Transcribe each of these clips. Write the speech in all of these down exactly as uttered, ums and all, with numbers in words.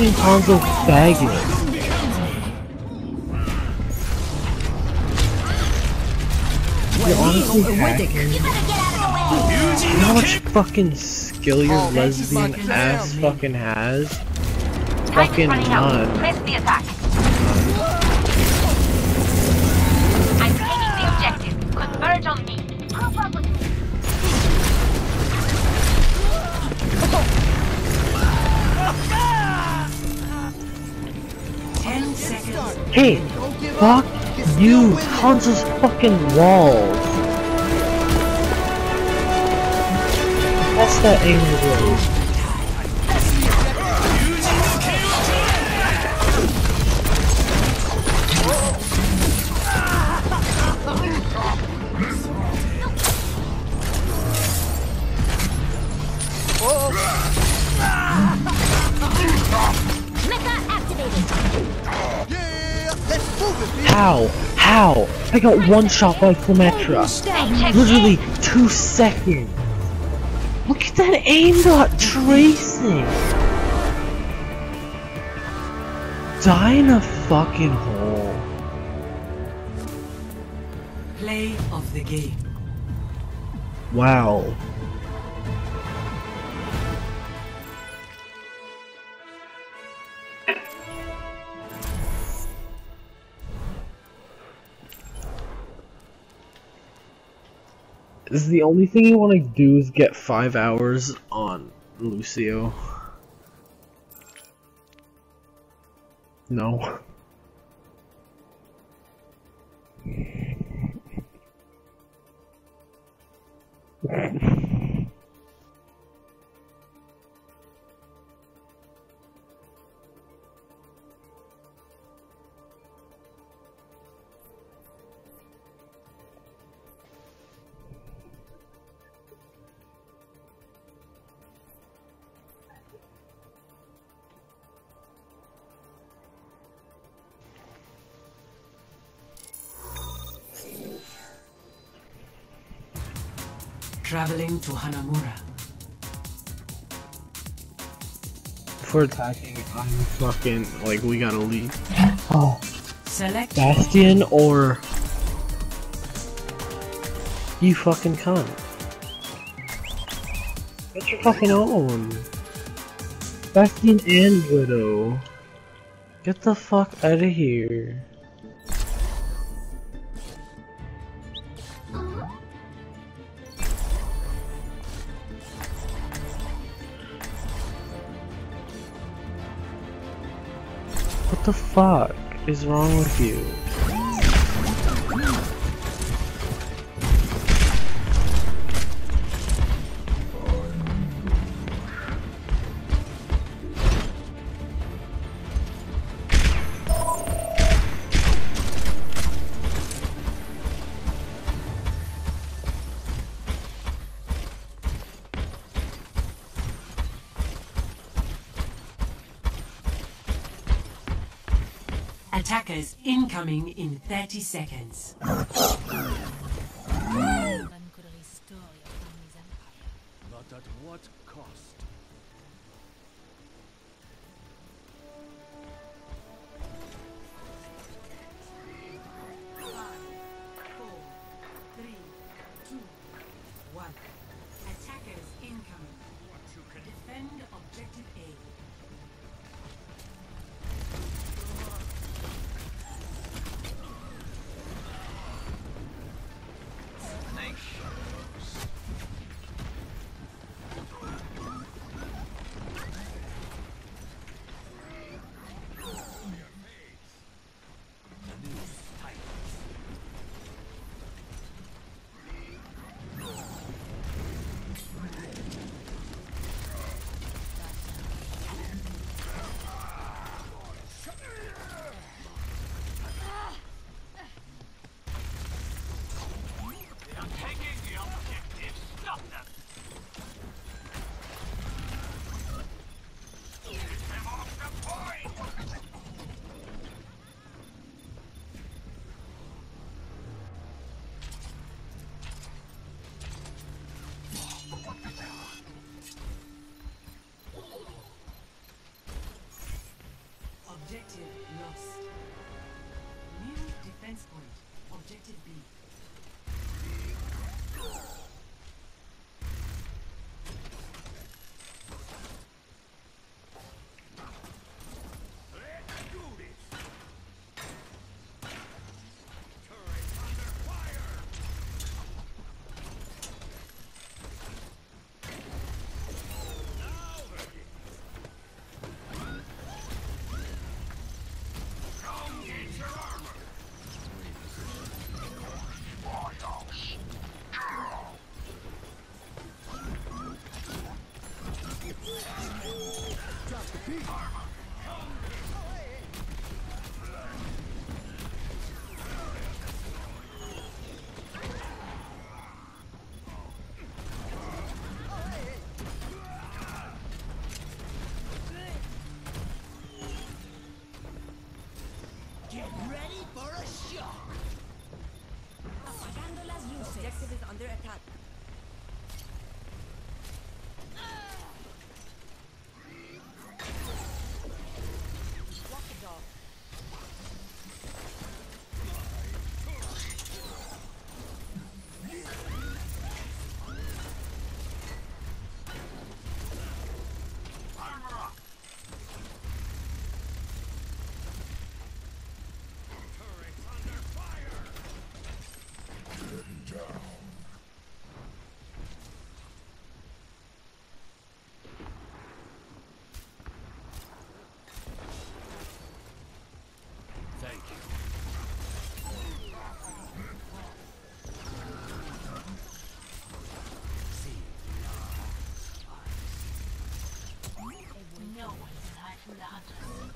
fucking Hanzo faggot. You're honestly hacking. You know how much fucking skill your lesbian ass fucking has? Fucking none. Press the attack. I'm taking the objective. Converge on me. Group up with me. Ten seconds. Hey, fuck you, Hanzo's fucking walls. That's that angry road. How? How? I got one shot by Flametra. Literally two seconds. Look at that aim dot tracing. Die in a fucking hole. Play of the game. Wow. This is the only thing you want to do is get five hours on Lucio. No. Traveling to Hanamura. If we're attacking, I'm fucking like we gotta leave. Oh, Select Bastion or you fucking cunt. Get your fucking own. Bastion and Widow. Get the fuck out of here. What the fuck is wrong with you? attackers incoming in thirty seconds. But at what cost? Five, four, three, two, one. Attackers incoming. Defend objective A. lost. New defense point. Objective B. Objective is under attack. Walk the dog. Thank you. No one can hide from the hunters.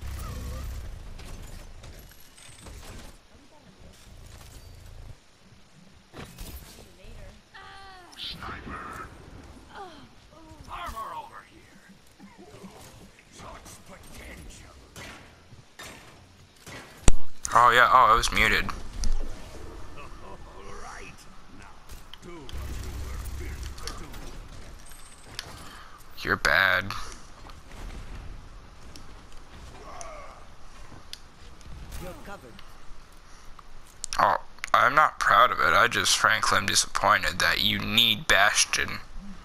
Sniper. Armor over here. Such potential. Oh yeah, oh, I was muted. All right. Now, do what you were built to do. You're bad. You're covered. Oh, I'm not proud of it. I just frankly am disappointed that you need Bastion.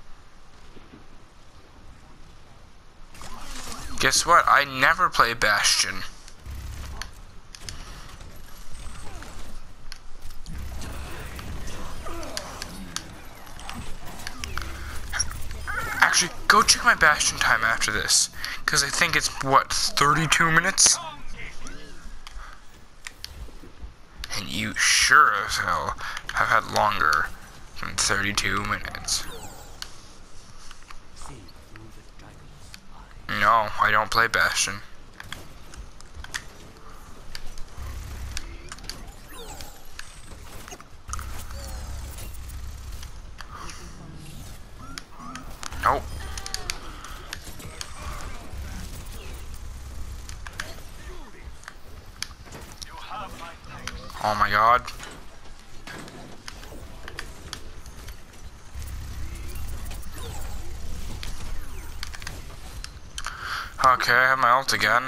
Guess what? I never play Bastion. Actually, go check my Bastion time after this. Because I think it's, what, thirty-two minutes? And you sure as hell have had longer than thirty-two minutes. No, I don't play Bastion. Nope. Oh my god. Okay, I have my ult again.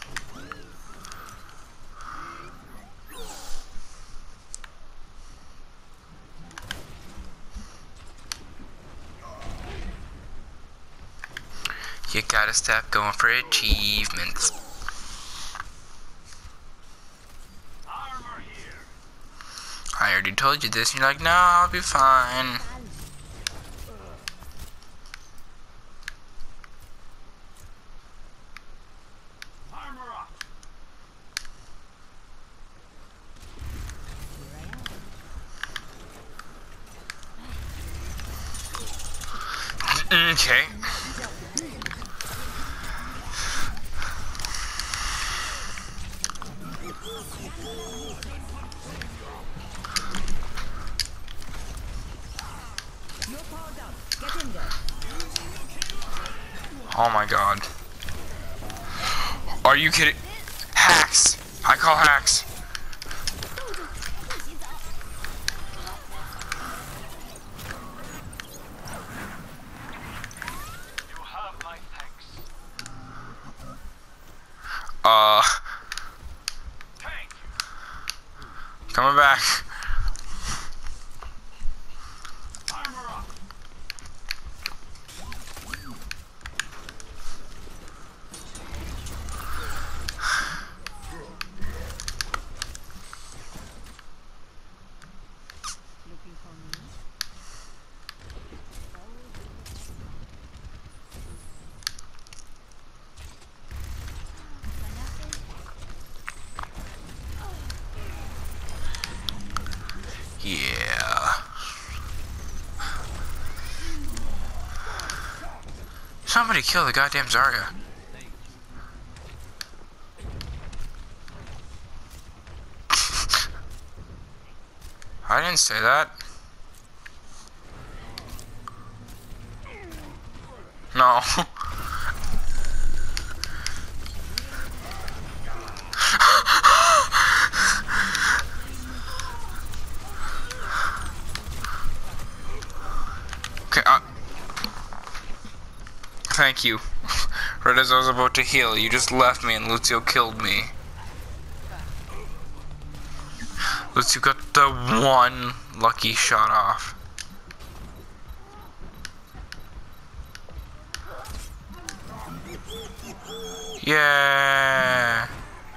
You gotta stop going for achievements. I already told you this, and you're like, no, I'll be fine. Okay. Oh my god. Are you kidding? Hacks! I call hacks. You have my thanks. Uh, Coming back. Yeah. Somebody kill the goddamn Zarya. I didn't say that. No. Okay, uh, thank you. Right as I was about to heal, you just left me and Lucio killed me. Lucio got the one lucky shot off. Yeah.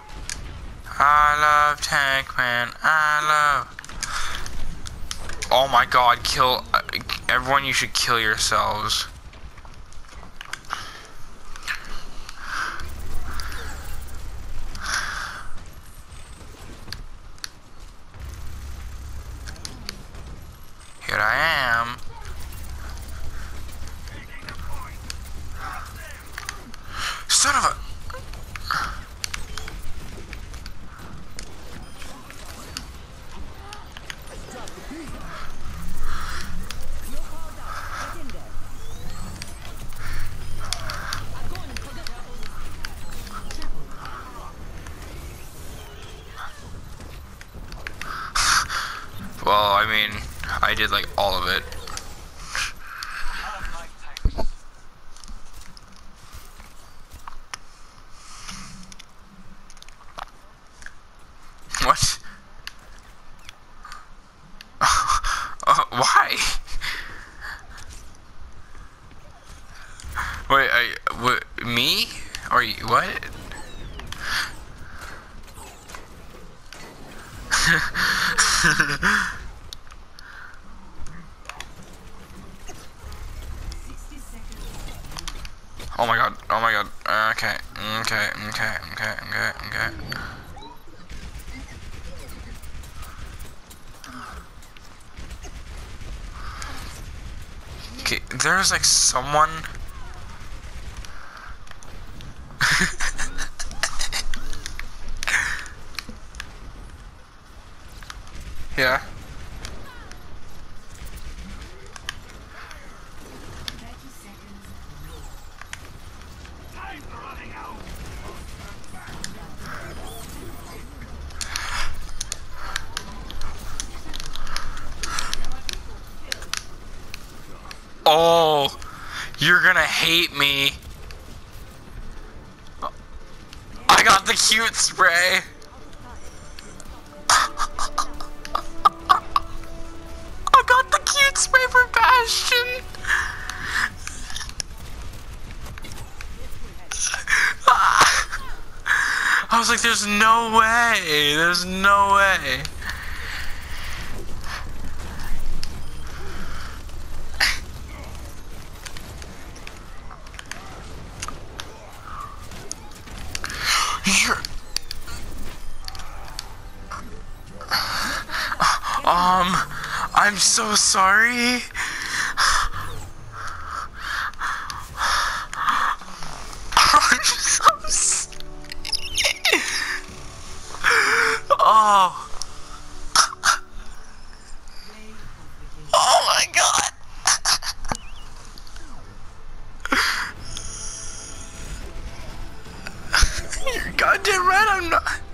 I love Tankman. I love. Oh my god, kill. Uh, everyone, you should kill yourselves. Here I am. Son of a. Well, I mean, I did like all of it. What? Uh, why? Wait, I, what, me? Or you, what? Oh my god, oh my god, okay, okay, okay, okay, okay, okay. Okay, there's like someone. Yeah. Oh, you're gonna hate me. I got the cute spray. I got the cute spray for Bastion. I was like, there's no way. There's no way. You're... Um, I'm so sorry. I'm so s- Oh. Oh my god. You're goddamn right, I'm not.